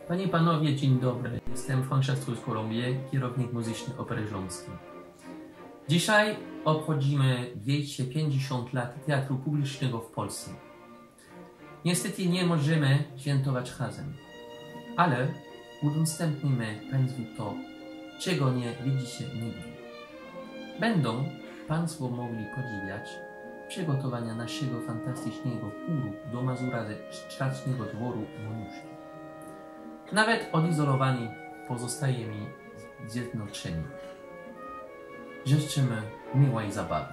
Panie i Panowie, dzień dobry. Jestem Francesco z Kolumbii, kierownik muzyczny Opery Śląskiej. Dzisiaj obchodzimy 250 lat teatru publicznego w Polsce. Niestety nie możemy świętować razem, ale udostępnimy Państwu to, czego nie widzicie nigdy. Będą Państwo mogli podziwiać przygotowania naszego fantastycznego chóru do Mazura ze Strasznego Dworu Moniuszki. Nawet odizolowani pozostajemy zjednoczeni. Życzymy miłej zabawy.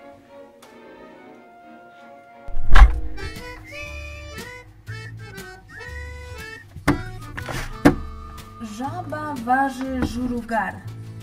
Żaba waży żurugar,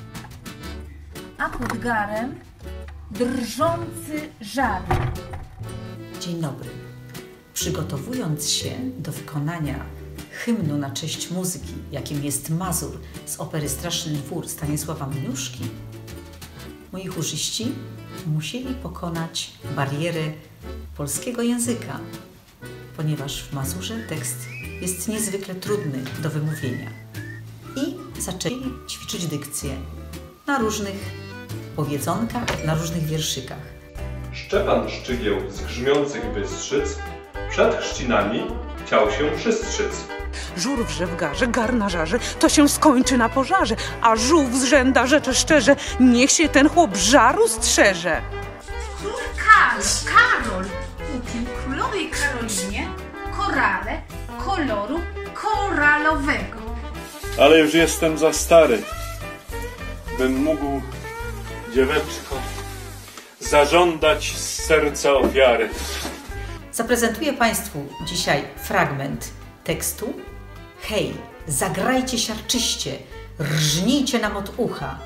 a pod garem drżący żar. Dzień dobry. Przygotowując się do wykonania hymnu na cześć muzyki, jakim jest Mazur z opery Straszny Dwór Stanisława Moniuszki, moi chórzyści musieli pokonać barierę polskiego języka, ponieważ w Mazurze tekst jest niezwykle trudny do wymówienia. I zaczęli ćwiczyć dykcję na różnych powiedzonkach, na różnych wierszykach. Szczepan Szczygieł z Grzmiących Bystrzyc przed chrzcinami chciał się przystrzyc. Żur wrze w garze, gar na żarze, to się skończy na pożarze, a żółw z rzęda rzecze szczerze, niech się ten chłop żaru strzeże. Król Karol kupił królowej Karolinie korale koloru koralowego. Ale już jestem za stary, bym mógł, dzieweczko, zażądać z serca ofiary. Zaprezentuję Państwu dzisiaj fragment tekstu. Hej, zagrajcie siarczyście, rżnijcie nam od ucha.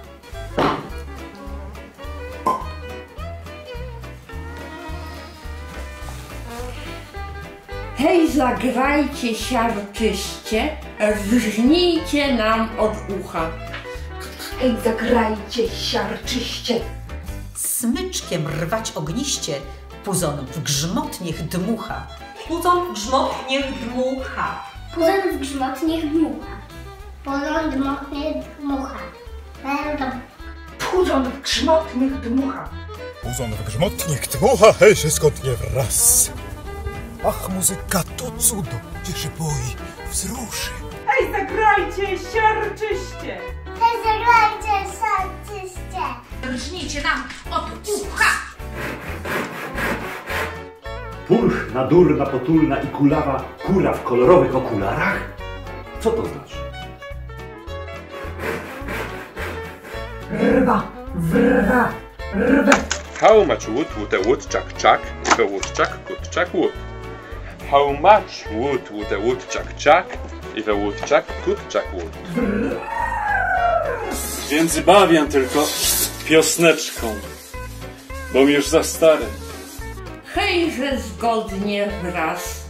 Hej, zagrajcie siarczyście, rżnijcie nam od ucha. Hej, zagrajcie siarczyście. Smyczkiem rwać ogniście, puzon w grzmot niech dmucha. Puzon w grzmot niech dmucha. Puzon w grzmot niech dmucha. Puzon w grzmot niech dmucha. Puzon w grzmot niech dmucha. Puzon w grzmot niech dmucha, hej, się skotnie wraz. Ach, muzyka to cudo, gdzie się boi, wzruszy. Hej, zagrajcie siarczyście! Hej, zagrajcie siarczyście. Rżnijcie nam od ucha. Purchna, durna, potulna i kulawa kura w kolorowych okularach? Co to znaczy? Rwa, wrwa, rwę. How much wood would a woodchuck chuck if a woodchuck could chuck wood? How much wood would a woodchuck chuck if a woodchuck could chuck wood? Więc bawię tylko piosneczką, bo mi już za stary. Hej, że zgodnie wraz.